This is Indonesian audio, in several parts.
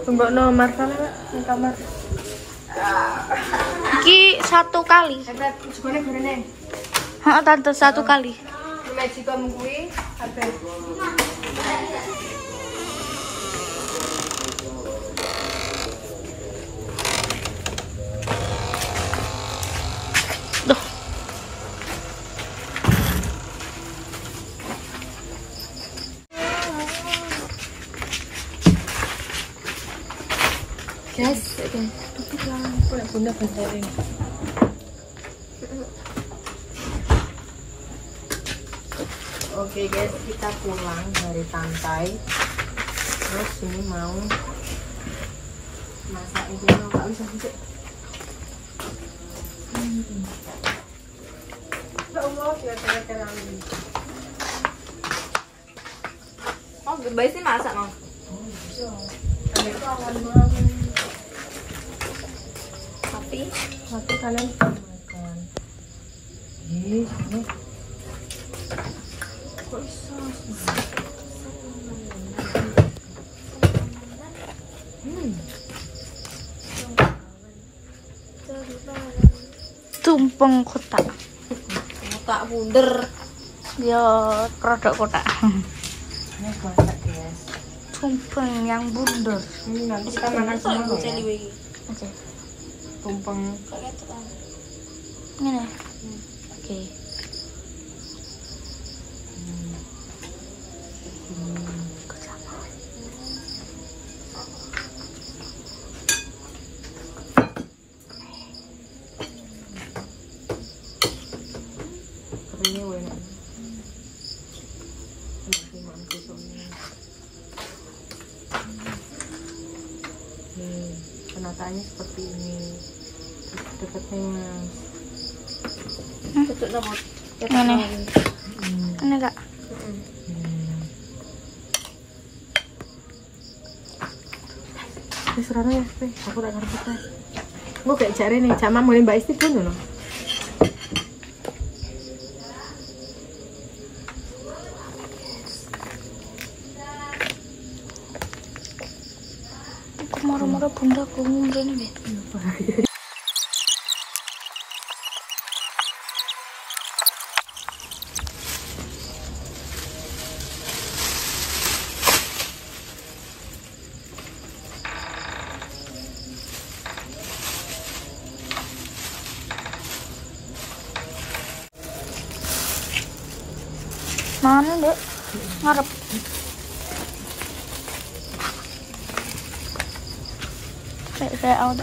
Mbak no Marvel nang kamar. Iki 1 kali. Segone gorene. Heeh, tante 1 kali. Magicom kuwi kabeh. Duh. Guys, bunda benterin. Oke guys, kita pulang dari pantai. Terus ini mau masak ini nggak bisa sih. Ya Allah, kira-kira kerami. Oh, baik sih masak, Mang. Oh, bisa. Kalian itu awan banget. Tapi kalian makan. Ini. Kok bisa? Tumpeng kotak. Kotak bunder. Ya, produk kotak. Ini masak guys. Tumpeng yang bundar. Ini nanti kita makan semua loh ya. Oke. Tumpeng. Ini. Oke. Ini enak. Nih, penataannya seperti ini. Dekatnya mas. Tutup rambut. Ini. Ini Kak. Wis ora ya, aku tak ngerti teh. Engko gak jare nih, jam mulai Mbak Isti pun lho. Moro-moro bunda krungu mrene nggih. Mana, Dek? Ngarep. Saya udah.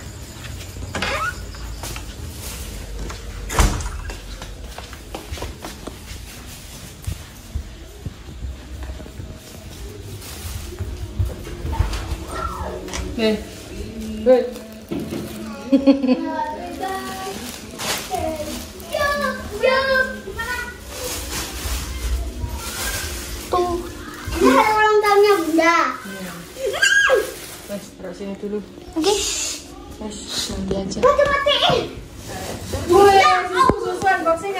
Good. Tuh. Ini hari ulang tahunnya Bunda. Wes, taruh sini dulu. Oke. Wes, nanti aja. Mati-matiin. Susu unboxing.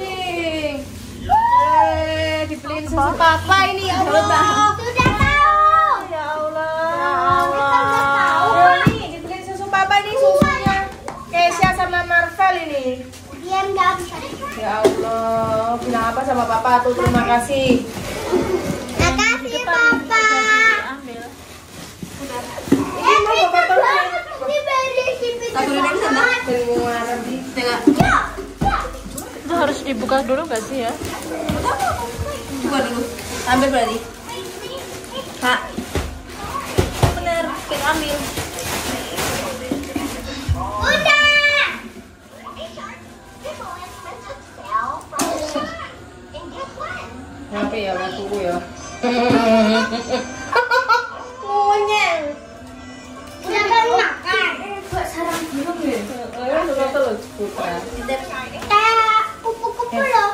Dibeliin susu papa ini ya Allah. Sudah tahu. Ya Allah. Allah. Nih, dibeliin susu papa ini susunya Keisha sama Marvel ini. Biar nggak bisa. Ya Allah, bilang apa sama papa tuh, terima kasih. Makasih Papa. Ambil. Itu harus dibuka dulu nggak sih ya? Buka dulu. Ambil berarti. Kak. Bener, kita ambil. Udah. Oke ya, tunggu ya. Monyet. Udah baru makan. Buat sarang burung ya. Ayo suka telur putra. Kayak kupu-kupu loh.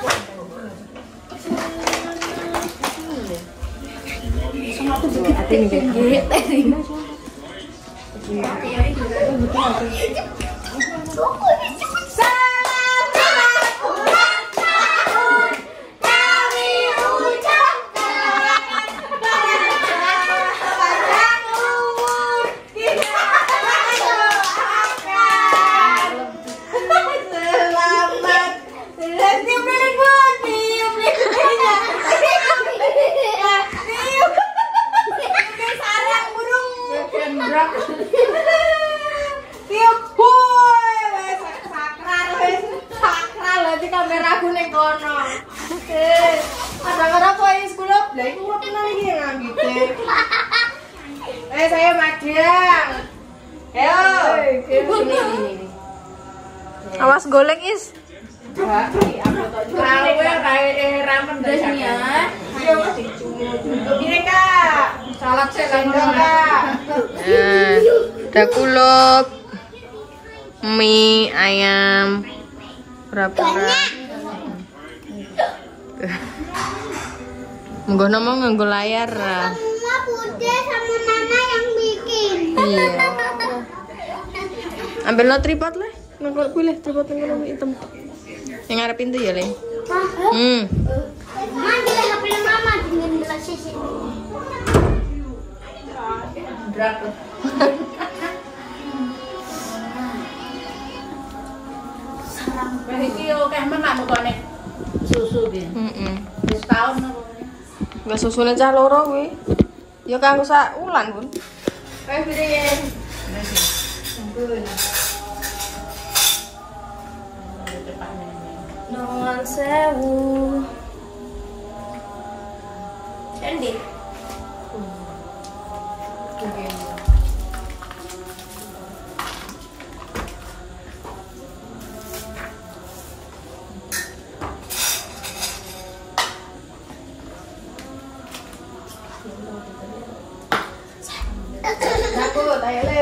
Sama tuh hati nih deh. Siang. Ayo. Ini. Awas golek is. Salat Kak. Ada kulup, mie, ayam, pura-pura. Nggo ngomong nganggo layar. Semua Bude sama Mama yang bikin. Iya. Ambil lo tripod lah. Nang kuwi leh tripod nang hitam. Yang ngarep pintu ya, Le. Mama juga HP Mama dengan gelas sisi. Susu dia. Wis taun apa. Enggak susune cah loro kuwi. Ya kanggo sak wulan, Bun. Kayak piring. Nuwun sewu. Endi? Aku tanya le.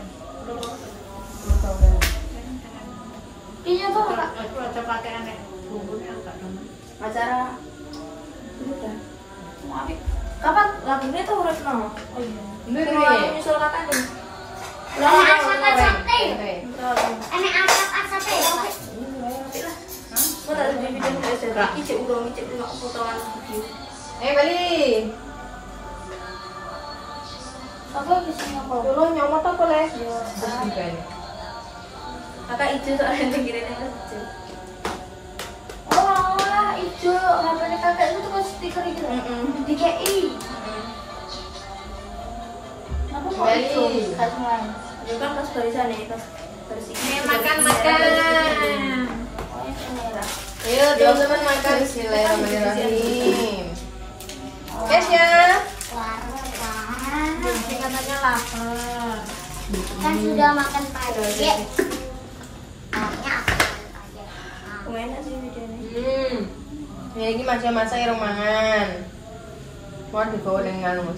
Iya tuh Kak. Aku ada pakai aneh. Bumbunya enggak temen. Acara Kapan lagunya tuh urut no? Oh iya. Ini nyusul kakak nih. Asap-asap teh. Ane asap-asap teh. Mau tak di video ini saya icek urung potongan video. balik. Apa bisa ngapa? Dulu nyomot apa le? Kakak hijau soalnya pinggirin yang kecil. Oh, hijau. HP kakak itu tuh stiker gitu. Di KI. Kenapa kok hijau? Kasih main. Itu kan pas barisan nih, pas baris ini. Makan. Oh, yang merah. Ayo teman-teman makan. Bismillahirrahmanirrahim. Yes ya. Katanya lapar. Kan sudah makan pagi. Enak sih videonya. Ini lagi masa-masa irung mangan. Mau dibawa dengan mas.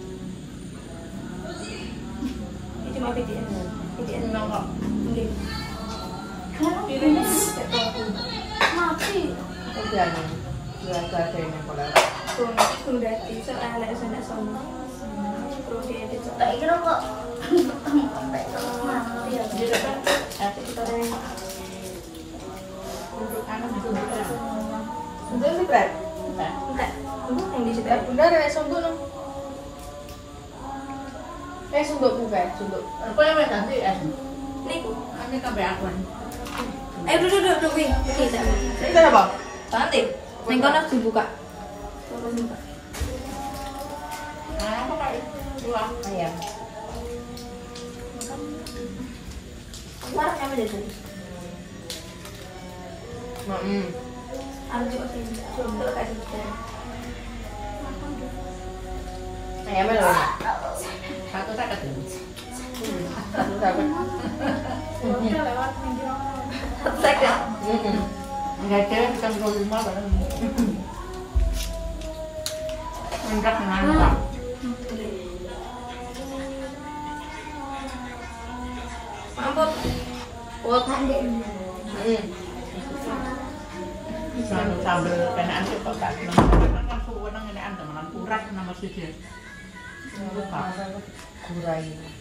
Ini cuma video. Video Enggak. Mending. Mati. Udah nih. Udah ada ini kalau. Kung dati so ala sana sama. Pro dia itu. Tak kira kok. Mati ya. Jadi kan kita ada Untuk sih berat. enggak. Yang di situ. Bunda ada sunduk dong. Sunduk bukan, sunduk. Apa yang mereka nanti Nih, Ini kabeh akuan. duduk wing. Kita. Ini apa? Nanti. Ning kono dibuka. Apa kali? Dua ayam. Marah apa jadi? Arjo sih. Coba kasih kita. Ayamnya loh. Satu sakat. Satu sakat. Udah lewat pinggir orang. Satu sakat. Enggak ada kita 25 kan. Enggak nangka. Mampus. Oh, pandai. Sambel kenaan sih kok gak seneng kan suweneng ngenekan temenan urat nama siji. Gurai.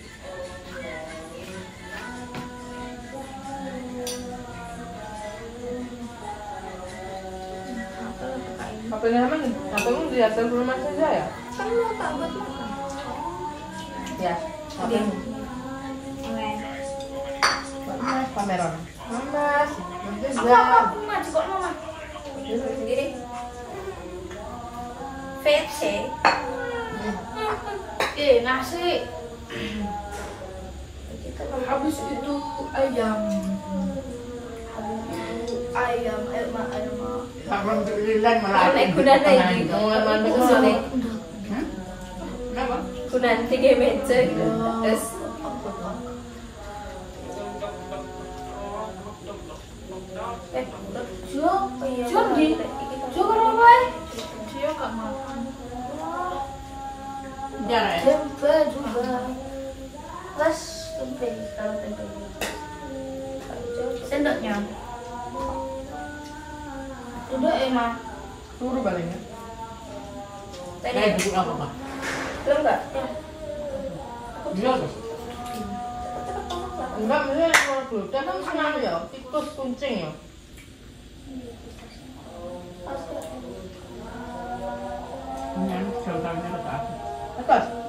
Apa ini namanya? Apa ini di atas rumah saja ya? Kan mau tak buat makan. Ya. Apa ini? Pameran. Mas, Aku maju kok mama. Sendiri. VC. Nasi. Habis itu ayam. Ayam. Alhamdulillah malah. Naik kuda naik. Omongan mantu Susu nih. Kenapa? nanti kayak meja gitu. Terus Jo, Jo di, Jo kenapa? Dia gak makan. Jarang ya? Tempe juga. Plus tempe, kalau tempe. Sendoknya. Udah enak. Suruh baliknya. Tadi Dulu apa Pak? belum enggak? Ya. Iya tuh. Enggak, misalnya kalau dulu, kan senang ya, tikus kuncing ya. Ini jauh-jauhnya ke atas. Atas?